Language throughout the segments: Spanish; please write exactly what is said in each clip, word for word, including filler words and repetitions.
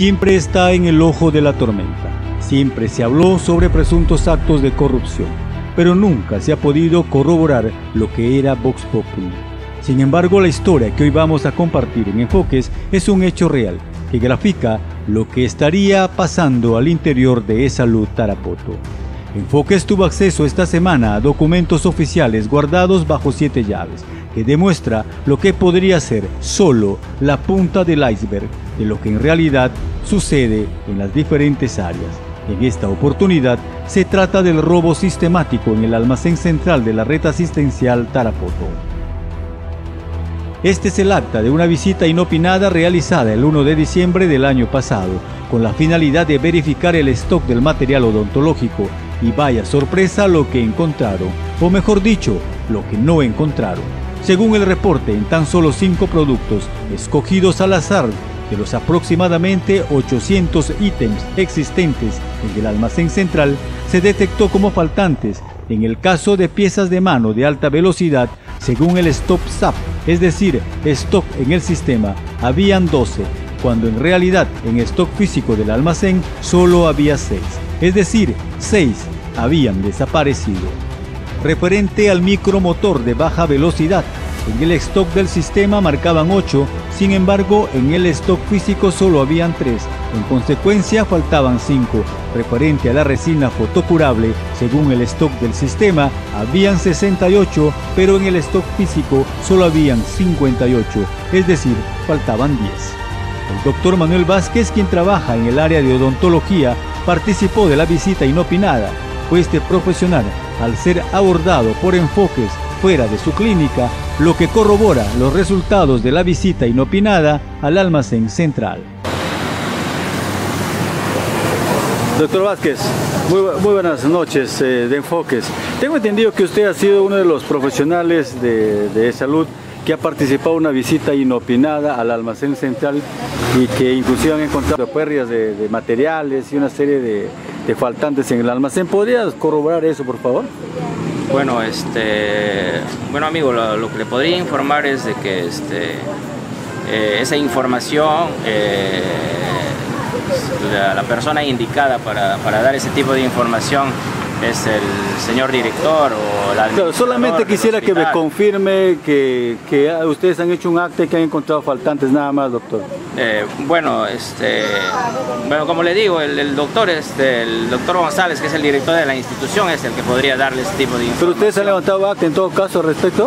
siempre está en el ojo de la tormenta. Siempre se habló sobre presuntos actos de corrupción, pero nunca se ha podido corroborar lo que era Vox Populi. Sin embargo, la historia que hoy vamos a compartir en Enfoques es un hecho real que grafica lo que estaría pasando al interior de E-Salud Tarapoto. Enfoques tuvo acceso esta semana a documentos oficiales guardados bajo siete llaves, que demuestra lo que podría ser solo la punta del iceberg de lo que en realidad sucede en las diferentes áreas. En esta oportunidad se trata del robo sistemático en el almacén central de la red asistencial Tarapoto. Este es el acta de una visita inopinada realizada el primero de diciembre del año pasado, con la finalidad de verificar el stock del material odontológico, y vaya sorpresa lo que encontraron, o mejor dicho, lo que no encontraron. Según el reporte, en tan solo cinco productos, escogidos al azar, de los aproximadamente ochocientos ítems existentes en el almacén central, se detectó como faltantes. En el caso de piezas de mano de alta velocidad, según el Stop S A P, es decir, stock en el sistema, habían doce, cuando en realidad en stock físico del almacén solo había seis, es decir, seis habían desaparecido. Referente al micromotor de baja velocidad, en el stock del sistema marcaban ocho, sin embargo en el stock físico solo habían tres, en consecuencia faltaban cinco. Referente a la resina fotocurable, según el stock del sistema, habían sesenta y ocho, pero en el stock físico solo habían cincuenta y ocho, es decir, faltaban diez. El doctor Manuel Vázquez, quien trabaja en el área de odontología, participó de la visita inopinada, pues este profesional, al ser abordado por Enfoques fuera de su clínica, lo que corrobora los resultados de la visita inopinada al almacén central. Doctor Vázquez, muy, muy buenas noches eh, de Enfoques. Tengo entendido que usted ha sido uno de los profesionales de, de salud que ha participado en una visita inopinada al almacén central y que inclusive han encontrado pérdidas de, de materiales y una serie de, de faltantes en el almacén. ¿Podrías corroborar eso, por favor? Bueno, este, bueno amigo, lo, lo que le podría informar es de que este, eh, esa información, eh, la, la persona indicada para, para dar ese tipo de información es el señor director o la Claro, solamente quisiera que me confirme que, que ustedes han hecho un acta y que han encontrado faltantes, nada más, doctor. Eh, bueno, este, bueno, como le digo, el, el doctor, este, el doctor González, que es el director de la institución, es el que podría darle ese tipo de información. ¿Pero ustedes han levantado acta en todo caso al respecto?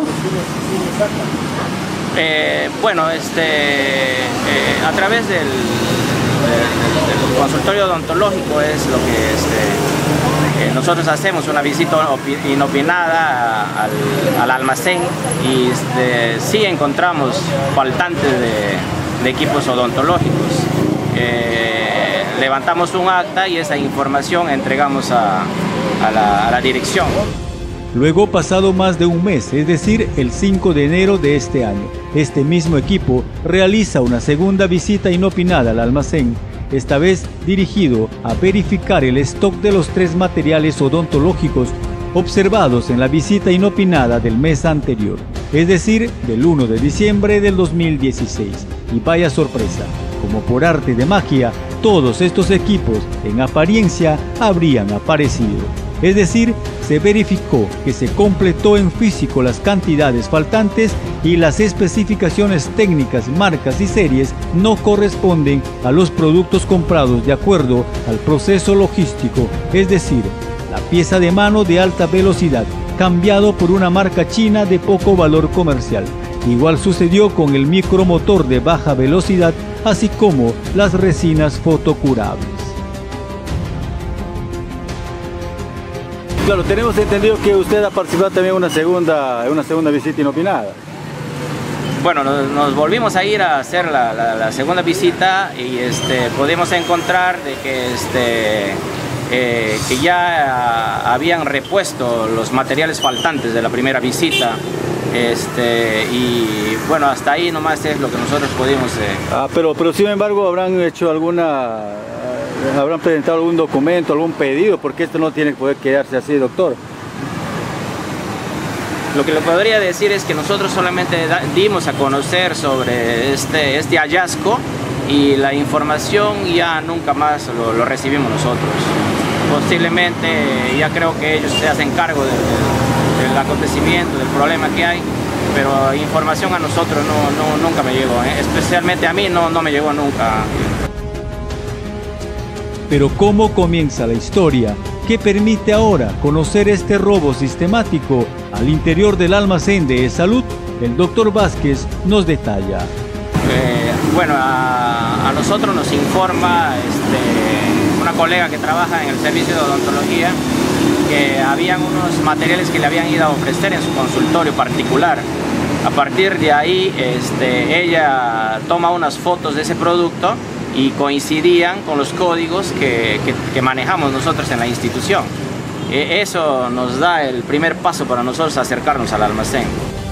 Eh, bueno, este, eh, a través del, del, del consultorio odontológico es lo que este, eh, nosotros hacemos una visita inopinada al, al almacén y este, sí encontramos faltantes de, de equipos odontológicos. Eh, levantamos un acta y esa información entregamos a, a, la, a la dirección. Luego, pasado más de un mes, es decir, el cinco de enero de este año, este mismo equipo realiza una segunda visita inopinada al almacén, esta vez dirigido a verificar el stock de los tres materiales odontológicos observados en la visita inopinada del mes anterior, es decir, del primero de diciembre del dos mil dieciséis. Y vaya sorpresa, como por arte de magia, todos estos equipos en apariencia habrían aparecido. Es decir, se verificó que se completó en físico las cantidades faltantes y las especificaciones técnicas, marcas y series no corresponden a los productos comprados de acuerdo al proceso logístico, es decir, la pieza de mano de alta velocidad cambiado por una marca china de poco valor comercial. Igual sucedió con el micromotor de baja velocidad, así como las resinas fotocurables. Claro, tenemos entendido que usted ha participado también en una segunda, una segunda visita inopinada. Bueno, nos, nos volvimos a ir a hacer la, la, la segunda visita y este, pudimos encontrar de que, este, eh, que ya habían repuesto los materiales faltantes de la primera visita. Este, y bueno, hasta ahí nomás es lo que nosotros pudimos... Eh. Ah, pero, pero sin embargo habrán hecho alguna... habrán presentado algún documento, algún pedido, porque esto no tiene que poder quedarse así, doctor. Lo que le podría decir es que nosotros solamente da, dimos a conocer sobre este, este hallazgo y la información ya nunca más lo, lo recibimos nosotros. Posiblemente ya creo que ellos se hacen cargo del, del, del acontecimiento, del problema que hay, pero información a nosotros no, no, nunca me llegó, ¿eh? Especialmente a mí no, no me llegó nunca. Pero ¿cómo comienza la historia que permite ahora conocer este robo sistemático al interior del almacén de E-Salud? El doctor Vázquez nos detalla. Eh, bueno, a, a nosotros nos informa este, una colega que trabaja en el servicio de odontología que habían unos materiales que le habían ido a ofrecer en su consultorio particular. A partir de ahí este, ella toma unas fotos de ese producto y coincidían con los códigos que, que, que manejamos nosotros en la institución. Eh, eso nos da el primer paso para nosotros acercarnos al almacén.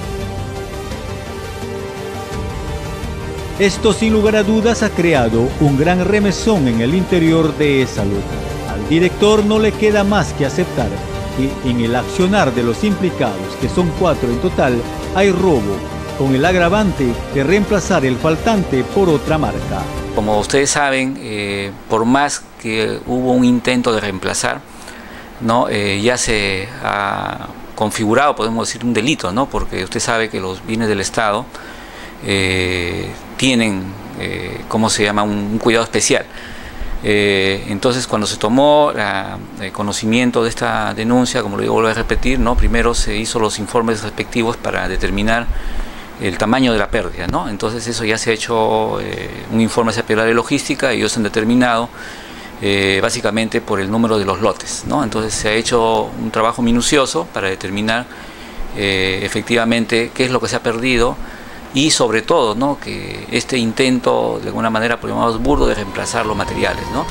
Esto sin lugar a dudas ha creado un gran remesón en el interior de E-Salud. Al director no le queda más que aceptar que en el accionar de los implicados, que son cuatro en total, hay robo, con el agravante de reemplazar el faltante por otra marca. Como ustedes saben, eh, por más que hubo un intento de reemplazar, ¿no? eh, ya se ha configurado, podemos decir, un delito, ¿no? Porque usted sabe que los bienes del Estado eh, tienen, eh, ¿cómo se llama?, un, un cuidado especial. Eh, entonces, cuando se tomó la, el conocimiento de esta denuncia, como lo vuelvo a repetir, ¿no? Primero se hizo los informes respectivos para determinar el tamaño de la pérdida, ¿no? Entonces eso ya se ha hecho eh, un informe hacia Pilar de Logística y ellos han determinado eh, básicamente por el número de los lotes, ¿no? Entonces se ha hecho un trabajo minucioso para determinar eh, efectivamente qué es lo que se ha perdido y sobre todo, ¿no?, que este intento de alguna manera, por llamarlos burdo, de reemplazar los materiales, ¿no?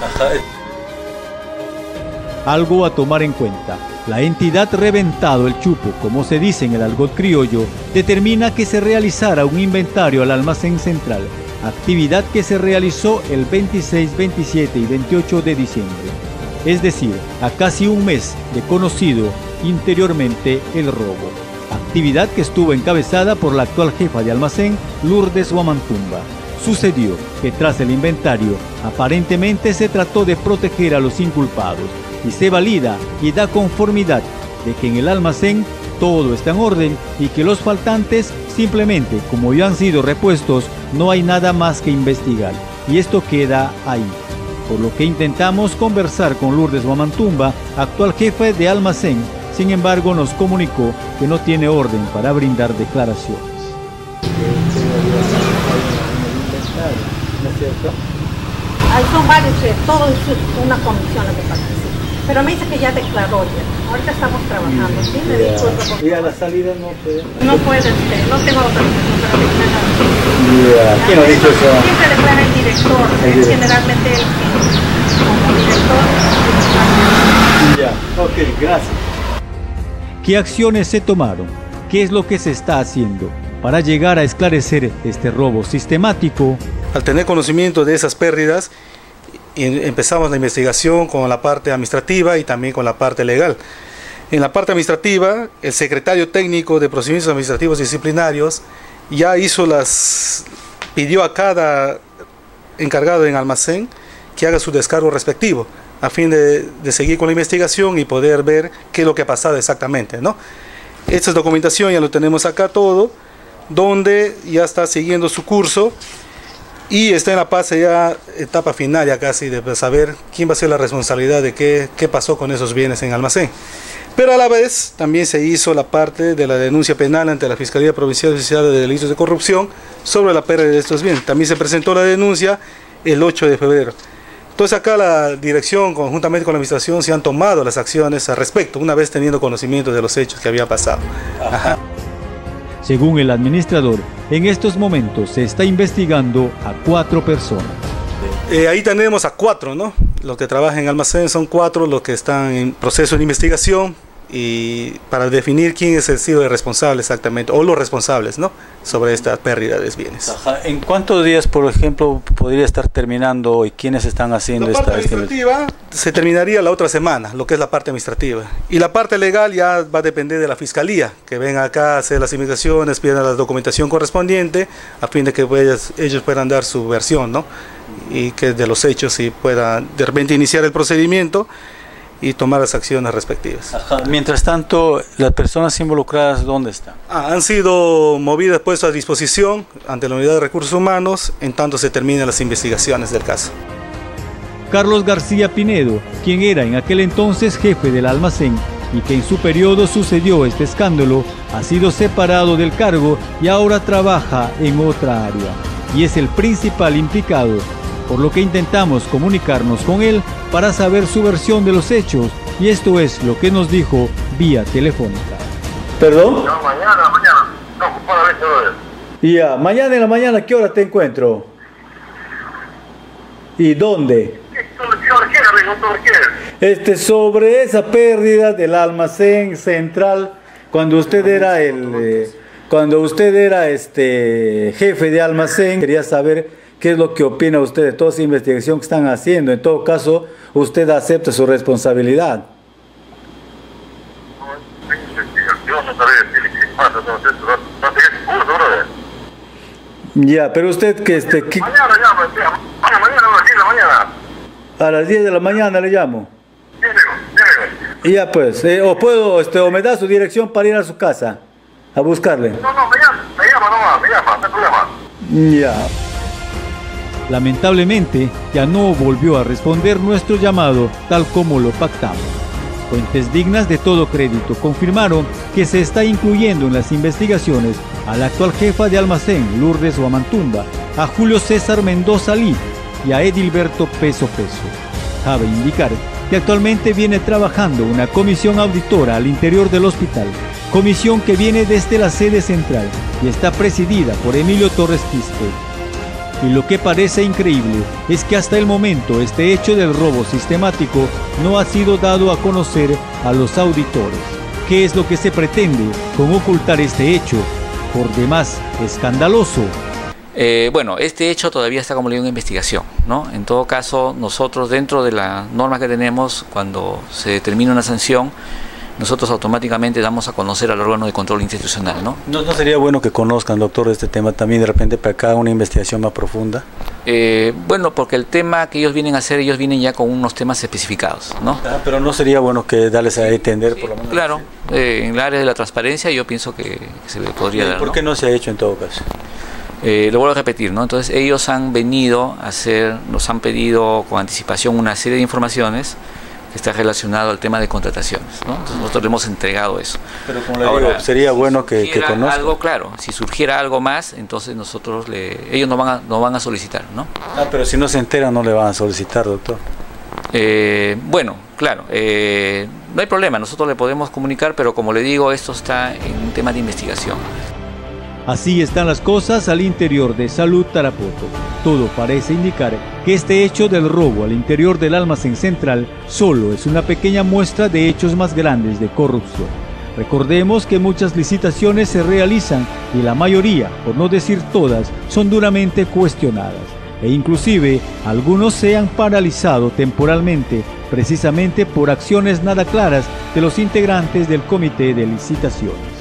Algo a tomar en cuenta. La entidad reventado el chupo, como se dice en el argot criollo, determina que se realizara un inventario al almacén central, actividad que se realizó el veintiséis, veintisiete y veintiocho de diciembre. Es decir, a casi un mes de conocido interiormente el robo. Actividad que estuvo encabezada por la actual jefa de almacén, Lourdes Wamantumba. Sucedió que tras el inventario, aparentemente se trató de proteger a los inculpados, y se valida y da conformidad de que en el almacén todo está en orden y que los faltantes simplemente, como ya han sido repuestos, no hay nada más que investigar, y esto queda ahí. Por lo que intentamos conversar con Lourdes Wamantumba, actual jefe de almacén. Sin embargo, nos comunicó que no tiene orden para brindar declaraciones. ¿No es cierto? Ahí son varios, todo es una comisión la que participa. Pero me dice que ya declaró ya. Ahorita estamos trabajando, ¿sí? Me dijo eso. ¿Y a la salida no puede? No puede usted, no tengo otra persona para declarar. Yeah. ¿Quién ha dicho eso? Siempre declara el director, el es generalmente el que, como director. Ya, ok, gracias. ¿Qué acciones se tomaron? ¿Qué es lo que se está haciendo para llegar a esclarecer este robo sistemático? Al tener conocimiento de esas pérdidas, empezamos la investigación con la parte administrativa y también con la parte legal. En la parte administrativa, el secretario técnico de procedimientos administrativos y disciplinarios ya hizo las, pidió a cada encargado en almacén que haga su descargo respectivo, a fin de, de seguir con la investigación y poder ver qué es lo que ha pasado exactamente, ¿no? Esta documentación ya lo tenemos acá todo, donde ya está siguiendo su curso y está en la fase ya, etapa final ya casi, de saber quién va a ser la responsabilidad de qué, qué pasó con esos bienes en almacén. Pero a la vez también se hizo la parte de la denuncia penal ante la Fiscalía Provincial Oficial de Delitos de Corrupción sobre la pérdida de estos bienes. También se presentó la denuncia el ocho de febrero. Entonces acá la dirección, conjuntamente con la administración, se han tomado las acciones al respecto, una vez teniendo conocimiento de los hechos que habían pasado. Ajá. Según el administrador, en estos momentos se está investigando a cuatro personas. Eh, ahí tenemos a cuatro, ¿no? Los que trabajan en almacén son cuatro, los que están en proceso de investigación y para definir quién es el sido el responsable exactamente, o los responsables, ¿no?, sobre esta pérdida de bienes. Ajá. ¿En cuántos días, por ejemplo, podría estar terminando y quiénes están haciendo la esta parte administrativa se terminaría la otra semana, lo que es la parte administrativa, y la parte legal ya va a depender de la fiscalía, que venga acá a hacer las investigaciones, pidan la documentación correspondiente a fin de que ellos, ellos puedan dar su versión, ¿no?, y que de los hechos y puedan de repente iniciar el procedimiento y tomar las acciones respectivas. Ajá. Mientras tanto, las personas involucradas, ¿dónde están? Ah, han sido movidas, puestas a disposición ante la Unidad de Recursos Humanos en tanto se terminen las investigaciones del caso. Carlos García Pinedo, quien era en aquel entonces jefe del almacén y que en su periodo sucedió este escándalo, ha sido separado del cargo y ahora trabaja en otra área y es el principal implicado, por lo que intentamos comunicarnos con él para saber su versión de los hechos, y esto es lo que nos dijo vía telefónica. ¿Perdón? No, mañana, mañana. No, ocupado a veces hoy. Ya, mañana en la mañana, ¿qué hora te encuentro? ¿Y dónde? Este, sobre esa pérdida del almacén central, cuando usted era el, eh, cuando usted era este jefe de almacén, quería saber qué es lo que opina usted de toda esa investigación que están haciendo. En todo caso, usted acepta su responsabilidad. Ya, pero usted que este... Que... Mañana llamo, mañana, mañana, a las diez de la mañana. A las diez de la mañana le llamo. Sí, sí, sí. Ya pues, eh, o puedo, este, o me da su dirección para ir a su casa, a buscarle. No, no, me llama, me llama nomás, me llama, no hay problema. Ya. Lamentablemente, ya no volvió a responder nuestro llamado tal como lo pactamos. Fuentes dignas de todo crédito confirmaron que se está incluyendo en las investigaciones a la actual jefa de almacén, Lourdes Huamantunda, a Julio César Mendoza Lí y a Edilberto Peso Peso. Cabe indicar que actualmente viene trabajando una comisión auditora al interior del hospital, comisión que viene desde la sede central y está presidida por Emilio Torres Quispe. Y lo que parece increíble es que hasta el momento este hecho del robo sistemático no ha sido dado a conocer a los auditores. ¿Qué es lo que se pretende con ocultar este hecho, por demás escandaloso? Eh, bueno, este hecho todavía está, como le digo, en investigación, ¿no? En todo caso, nosotros dentro de la norma que tenemos, cuando se determina una sanción, nosotros automáticamente damos a conocer al órgano de control institucional, ¿no? ¿No, no sería bueno que conozcan, doctor, este tema también de repente para acá una investigación más profunda? Eh, bueno, porque el tema que ellos vienen a hacer, ellos vienen ya con unos temas especificados, ¿no? Ah, pero no sería bueno que darles a entender, sí, por lo menos. Claro, eh, en el área de la transparencia yo pienso que, que se le podría dar, ¿por ¿no? qué no se ha hecho en todo caso? Eh, lo vuelvo a repetir, ¿no? Entonces ellos han venido a hacer, nos han pedido con anticipación una serie de informaciones que está relacionado al tema de contrataciones, ¿no? Entonces nosotros le hemos entregado eso. Pero como le Ahora, digo, sería si bueno que, que conozcan. Algo, claro, si surgiera algo más, entonces nosotros le, ellos nos van a, nos van a solicitar, ¿no? Ah, pero si no se enteran no le van a solicitar, doctor. Eh, bueno, claro, eh, no hay problema, nosotros le podemos comunicar, pero como le digo, esto está en un tema de investigación. Así están las cosas al interior de Salud Tarapoto. Todo parece indicar que este hecho del robo al interior del almacén central solo es una pequeña muestra de hechos más grandes de corrupción. Recordemos que muchas licitaciones se realizan y la mayoría, por no decir todas, son duramente cuestionadas e inclusive algunos se han paralizado temporalmente precisamente por acciones nada claras de los integrantes del comité de licitaciones.